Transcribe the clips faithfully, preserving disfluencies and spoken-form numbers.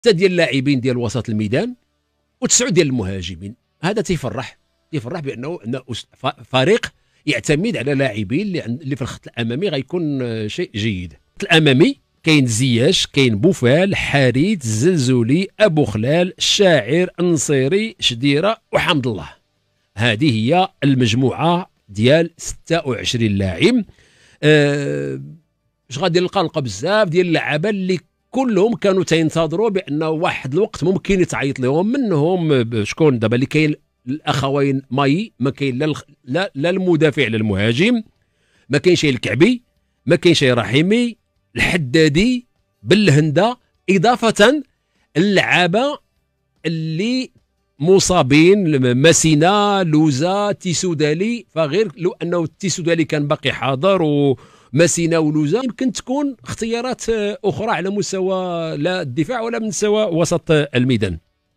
ستة ديال اللاعبين ديال وسط الميدان وتسعة ديال المهاجمين. هذا تيفرح تيفرح بانه أن فريق يعتمد على لاعبين اللي اللي في الخط الامامي غيكون شيء جيد. الخط الامامي كاين زياش، كاين بوفال، حريت، الزلزولي، ابو خلال، الشاعر، النصيري، شديره وحمد الله. هذه هي المجموعه ديال ستة وعشرين لاعب. أه اش غادي نلقى نلقى بزاف ديال اللعابه اللي كلهم كانوا تينتظروا بان واحد الوقت ممكن يتعيط لهم. منهم شكون دابا اللي كاين؟ الاخوين ماي، ما كاين لا لا لا المدافع لا المهاجم، ما كاين شي الكعبي، ما كاين شي رحيمي، الحدادي، بالهنده، اضافه اللعابه اللي مصابين مسينا، لوزا، تيسودالي. فغير لو انه التيسودالي كان باقي حاضر ومسينا ولوزا يمكن تكون اختيارات اخرى على مستوى لا الدفاع ولا من مستوى وسط الميدان.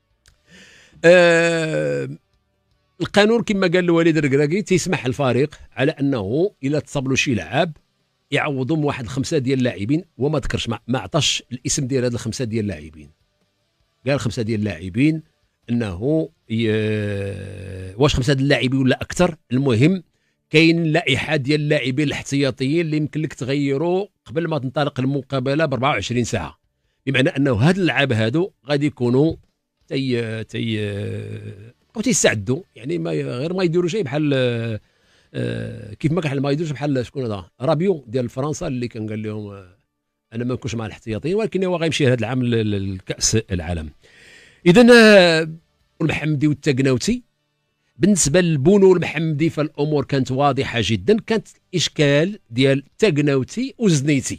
أه القانون كما قال الوليد الركراكي تيسمح الفريق على انه الا تصاب شي لعاب يعوضهم واحد خمسه ديال اللاعبين، وما ذكرش ما عطاش الاسم ديال هاد الخمسه ديال اللاعبين، قال خمسه ديال اللاعبين انه ي... واش خمسه ديال اللاعبين ولا اكثر. المهم كاين لائحه ديال اللاعبين الاحتياطيين اللي يمكن لك تغيروا قبل ما تنطلق المقابله ب أربعة وعشرين ساعه، بمعنى انه هاد اللعاب هادو غادي يكونوا تي تي او تيستعدوا، يعني ما غير ما يديروا شيء بحال آه كيف ما كان ما يديروش بحال شكون هذا رابيو ديال فرنسا اللي كان قال لهم آه انا ما نكونش مع الاحتياطيين، ولكن هو غيمشي هذا العام للكاس العالم. اذا آه المحمدي والتقناوتي بالنسبه للبونو والمحمدي فالامور كانت واضحه جدا. كانت الاشكال ديال التقناوتي وزنيتي.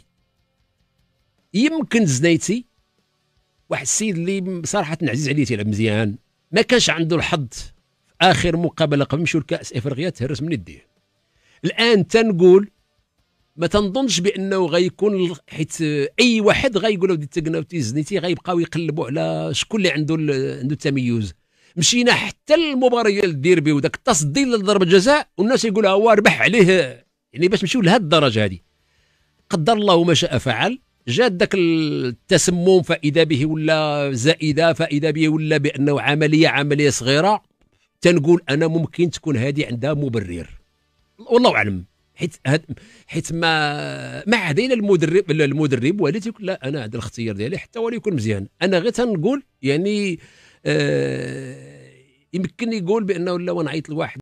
يمكن زنيتي واحد السيد اللي صراحه عزيز عليه تيلعب مزيان، ما كانش عنده الحظ في اخر مقابله قبل نمشيو لكاس افريقيا تهرس من يديه. الان تنقول ما تنظنش بانه غيكون، حيت اي واحد غيقولوا دي التقناوتي زنيتي غيبقاو يقلبوا على شكون اللي عنده عنده التميز. مشينا حتى المباراه ديال الديربي وداك التصدي لضربه جزاء والناس يقولوا هو ربح عليه، يعني باش نمشيو لهاد الدرجه هذه. قدر الله ما شاء فعل، جات ذاك التسمم فاذا به ولا زائده، فاذا به ولا بانه عمليه عمليه صغيره. تنقول انا ممكن تكون هذه عندها مبرر، والله اعلم، حيت حيت ما ما عدينا المدرب المدرب وليت تيقول لا انا هذا الاختيار ديالي حتى هو يكون مزيان. انا غير تنقول يعني آه يمكن يقول بانه لا ونعيط لواحد